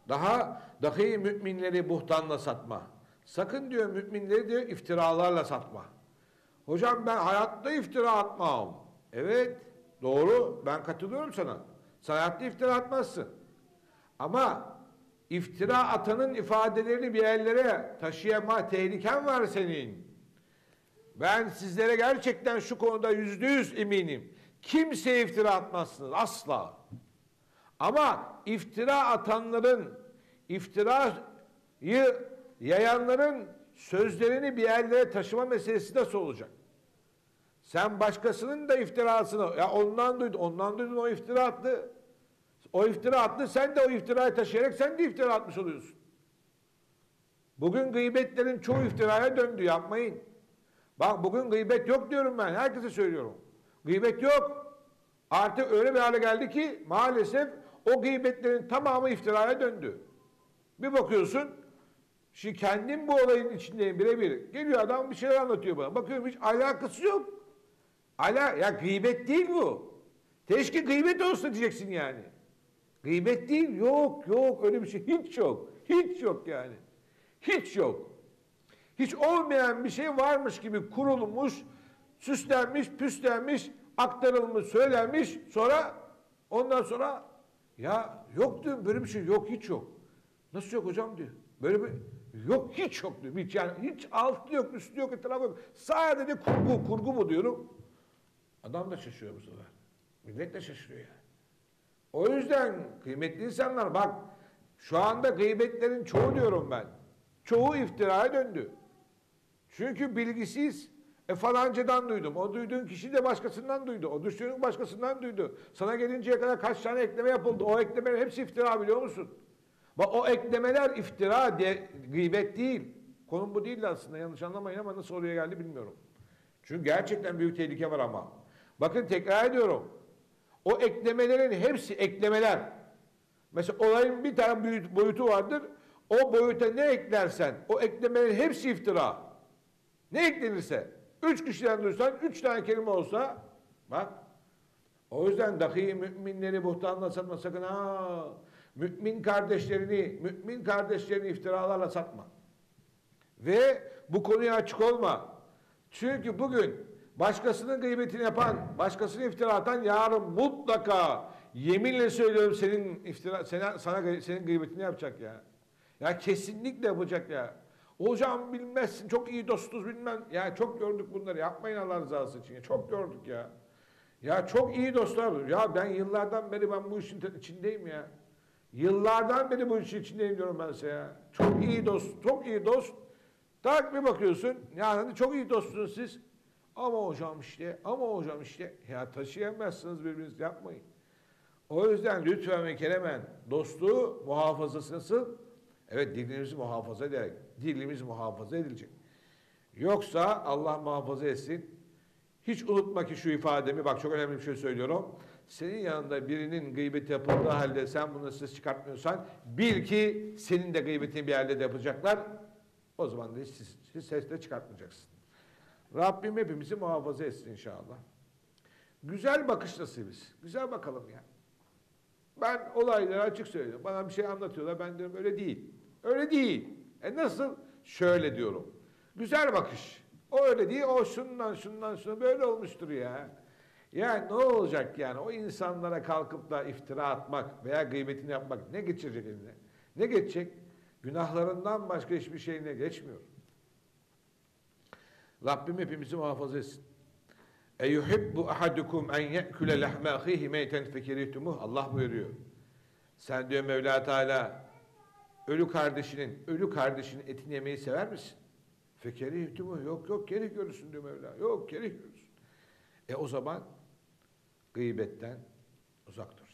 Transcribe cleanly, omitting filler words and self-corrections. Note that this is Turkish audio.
Dahi müminleri buhtanla satma. Sakın diyor müminleri diyor iftiralarla satma. Hocam ben hayatta iftira atmam. Evet, doğru, ben katılıyorum sana. Sen hayatta iftira atmazsın. Ama iftira atanın ifadelerini bir yerlere taşıyama tehliken var senin. Ben sizlere gerçekten şu konuda %100 eminim. Kimseye iftira atmazsınız asla. Ama iftira atanların, iftirayı yayanların sözlerini bir yerlere taşıma meselesi nasıl olacak? Sen başkasının da iftirasını, ya ondan duydun o iftira attı. O iftira attı, sen de o iftirayı taşıyarak sen de iftira atmış oluyorsun. Bugün gıybetlerin çoğu iftiraya döndü, yapmayın. Bak bugün gıybet yok diyorum ben, herkese söylüyorum. Gıybet yok. Artık öyle bir hale geldi ki maalesef o gıybetlerin tamamı iftiraya döndü. Bir bakıyorsun, şimdi kendim bu olayın içindeyim birebir. Geliyor adam bir şeyler anlatıyor bana. Bakıyorum hiç alakası yok. Ya gıybet değil bu. Keşke gıybet olsa diyeceksin yani. Gıybet değil, yok öyle bir şey hiç yok. Hiç yok yani. Hiç yok. Hiç olmayan bir şey varmış gibi kurulmuş, süslenmiş, püslenmiş, aktarılmış, söylenmiş. Ondan sonra ya yok diyorum, böyle bir şey yok, hiç yok. Nasıl yok hocam diyor. Böyle bir yok, hiç yok diyor. Hiç altı yok, üstü yok, etrafı yok. Sadece kurgu mu diyorum. Adam da şaşırıyor bu sefer. Millet de şaşırıyor yani. O yüzden kıymetli insanlar bak, şu anda gıybetlerin çoğu diyorum ben. Çoğu iftiraya döndü. Çünkü bilgisiz. Falancadan duydum. O duyduğun kişi de başkasından duydu. O düştüğün başkasından duydu. Sana gelinceye kadar kaç tane ekleme yapıldı. O eklemelerin hepsi iftira, biliyor musun? Bak o eklemeler iftira, gıybet değil. Konum bu değildi aslında, yanlış anlamayın ama nasıl oraya geldi bilmiyorum. Çünkü gerçekten büyük tehlike var ama. Bakın tekrar ediyorum. O eklemelerin hepsi eklemeler. Mesela olayın bir tane boyutu vardır. O boyuta ne eklersen o eklemelerin hepsi iftira. Ne eklenirse. 3 kişiden duysan 3 tane kelime olsa bak. O yüzden dahi müminleri buhtanla satma sakın ha. Mümin kardeşlerini iftiralarla satma. Ve bu konuya açık olma. Çünkü bugün başkasının gıybetini yapan, başkasını iftira atan yarın mutlaka yeminle söylüyorum senin gıybetini yapacak ya. Ya kesinlikle yapacak ya. Hocam bilmezsin, çok iyi dostuz bilmem. Ya çok gördük bunları, yapmayın Allah rızası için. Çok gördük ya. Ya çok iyi dostlar. Ya ben yıllardan beri bu işin içindeyim ya. Yıllardan beri bu işin içindeyim diyorum ben size ya. Çok iyi dost, çok iyi dost. Tak bir bakıyorsun, yani çok iyi dostsunuz siz. Ama hocam işte. Ya taşıyamazsınız birbirinizi, yapmayın. O yüzden lütfen ve keremen dostluğu muhafazası nasıl? Evet, dilimizi muhafaza ederek. Dilimiz muhafaza edilecek. Yoksa Allah muhafaza etsin. Hiç unutma ki şu ifademi, bak çok önemli bir şey söylüyorum. Senin yanında birinin gıybeti yapıldığı halde sen bunu ses çıkartmıyorsan bil ki senin de gıybetini bir yerde de yapacaklar. O zaman da hiç ses de çıkartmayacaksın. Rabbim hepimizi muhafaza etsin inşallah. Güzel bakış nasibimiz. Güzel bakalım ya. Ben olayları açık söylüyorum. Bana bir şey anlatıyorlar. Ben diyorum öyle değil. Öyle değil. Nasıl? Şöyle diyorum. Güzel bakış. O öyle değil. O şundan böyle olmuştur ya. Yani ne olacak yani? O insanlara kalkıp da iftira atmak veya gıybetini yapmak ne geçirecek eline? Ne geçecek? Günahlarından başka hiçbir şeyine geçmiyor. Rabbim hepimizi muhafaza etsin. Eyuhibbu ahadukum en ye'kule lahme ahihi meyten fekerihtumuh. Allah buyuruyor. Sen diyor Mevla Teala ölü kardeşinin etini yemeyi sever misin? Fekerihtumuh. Yok kerih görürsün diyor Mevla. Yok kerih görürsün. O zaman gıybetten uzak dur.